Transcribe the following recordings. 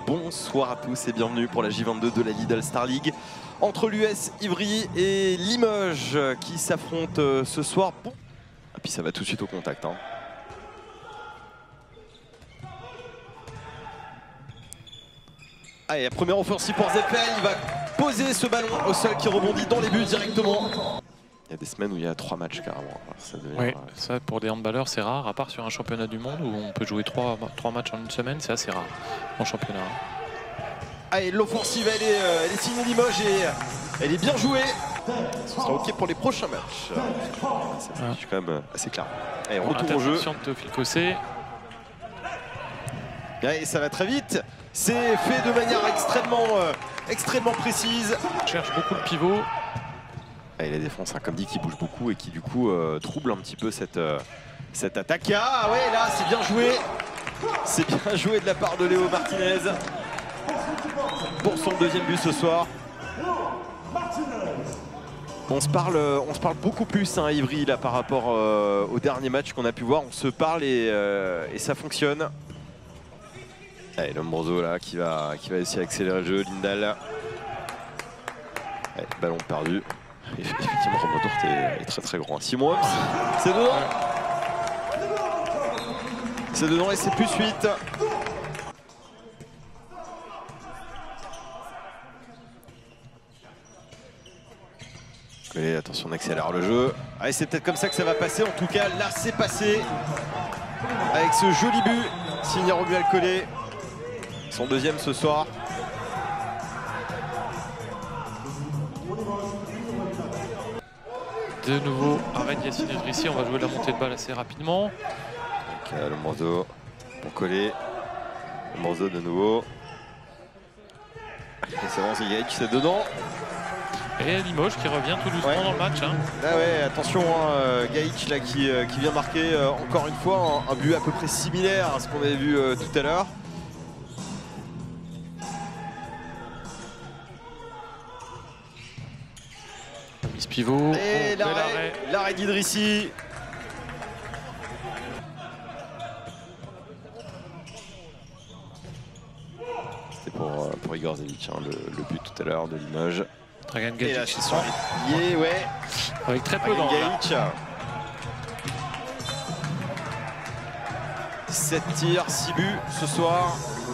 bonsoir à tous et bienvenue pour la J22 de la Lidl Star League entre l'US Ivry et Limoges qui s'affrontent ce soir. Bon. Et puis ça va tout de suite au contact. Hein. Allez, la première offensive pour Zeppel, il va poser ce ballon au sol qui rebondit dans les buts directement. Il y a des semaines où il y a 3 matchs carrément. Ça devient... Oui, ça pour des handballeurs c'est rare, à part sur un championnat du monde où on peut jouer 3 matchs en une semaine, c'est assez rare en championnat. Allez, l'offensive elle est signée Limoges et elle est bien jouée. Ce sera ok pour les prochains matchs. C'est quand même assez clair. Allez, retour au jeu. Interception de Théophile Cossé. Et ça va très vite. C'est fait de manière extrêmement précise. On cherche beaucoup le pivot. Et la défense, hein, comme dit, qui bouge beaucoup et qui du coup trouble un petit peu cette attaque. Ah ouais, là c'est bien joué. C'est bien joué de la part de Léo Martinez pour son deuxième but ce soir. On se parle beaucoup plus hein, Ivry là par rapport au dernier match qu'on a pu voir. On se parle et ça fonctionne. Allez, Lombroso là qui va essayer d'accélérer le jeu. Lindal. Allez, ballon perdu. Effectivement, Romain Dourte est très grand. Simon, c'est dedans. C'est dedans et c'est plus 8. Et attention, on accélère le jeu. Allez, c'est peut-être comme ça que ça va passer. En tout cas, là, c'est passé. Avec ce joli but, signé Romuald Collet. Son deuxième ce soir. De nouveau, arrête Yacine Idrissi, on va jouer la montée de balle assez rapidement. Donc, le Morzo pour coller. Le Morzo de nouveau. C'est bon, c'est Gaïch, c'est dedans. Et Limoges qui revient tout doucement dans le match. Hein. Ah ouais, attention, hein, Gaïch là qui vient marquer encore une fois un but à peu près similaire à ce qu'on avait vu tout à l'heure. Pivot. Et l'arrêt d'Idrissi. C'était pour Igor Zevic, hein, le but tout à l'heure de Limoges. Dragan Gajic qui sont liés, ouais. Avec très peu d'angle. 7 tirs, 6 buts ce soir.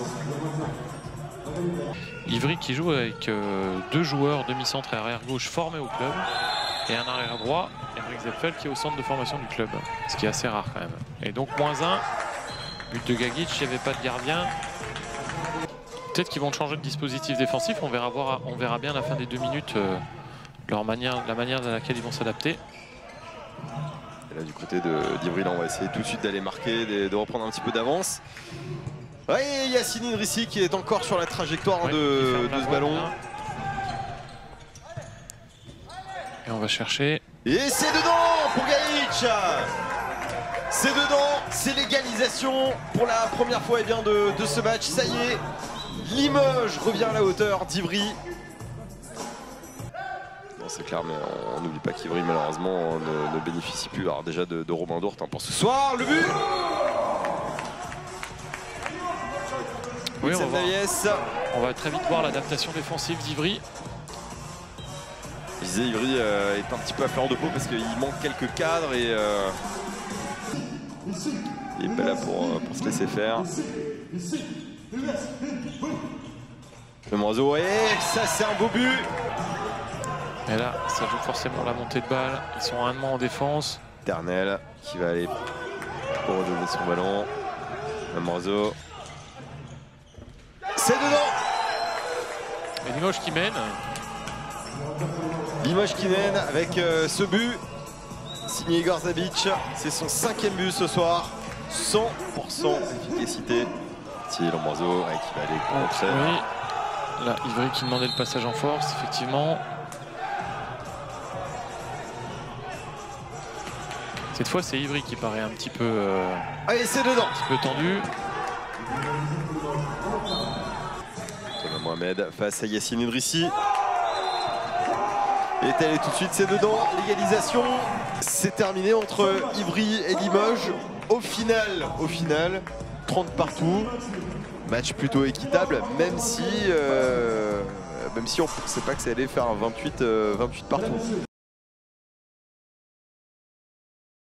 Ivry qui joue avec 2 joueurs demi-centre et arrière-gauche formés au club et un arrière-droit, Henrik Zeppel, qui est au centre de formation du club, ce qui est assez rare quand même. Et donc -1, but de Gagic, il n'y avait pas de gardien. Peut-être qu'ils vont changer de dispositif défensif, on verra bien à la fin des 2 minutes la manière dans laquelle ils vont s'adapter. Et là du côté d'Ivry, on va essayer tout de suite d'aller marquer, de reprendre un petit peu d'avance. Ouais, Yacine Idrissi qui est encore sur la trajectoire de ce ballon. Et on va chercher. Et c'est dedans pour Gaïch. C'est dedans, c'est l'égalisation pour la première fois bien, de ce match. Ça y est, Limoges revient à la hauteur d'Ivry. C'est clair, mais on n'oublie pas qu'Ivry malheureusement ne bénéficie plus alors déjà de Romain Dourte hein, pour ce soir. Le but. Oui, on va très vite voir l'adaptation défensive d'Ivry. Je disais, Ivry est un petit peu à fleur de peau parce qu'il manque quelques cadres et il n'est pas là pour se laisser faire. Le Moiseau, et ça c'est un beau but. Et là, ça joue forcément la montée de balle. Ils sont à 1 en défense. Ternel qui va aller pour redonner son ballon. Le Moiseau. C'est dedans. Et Limoges qui mène. Limoges qui mène avec ce but. Signé Igor Zabic. C'est son 5e but ce soir. 100% d'efficacité. C'est Lombroso qui va aller contrer. Oui. Là, Ivry qui demandait le passage en force, effectivement. Cette fois, c'est Ivry qui paraît un petit peu. Allez, c'est dedans. Un petit peu tendu. Mohamed face à Yacine Idrissi. Et elle est tout de suite, c'est dedans. L'égalisation, c'est terminé entre Ivry et Limoges. Au final, 30 partout. Match plutôt équitable, même si on ne pensait pas que ça allait faire un 28 partout.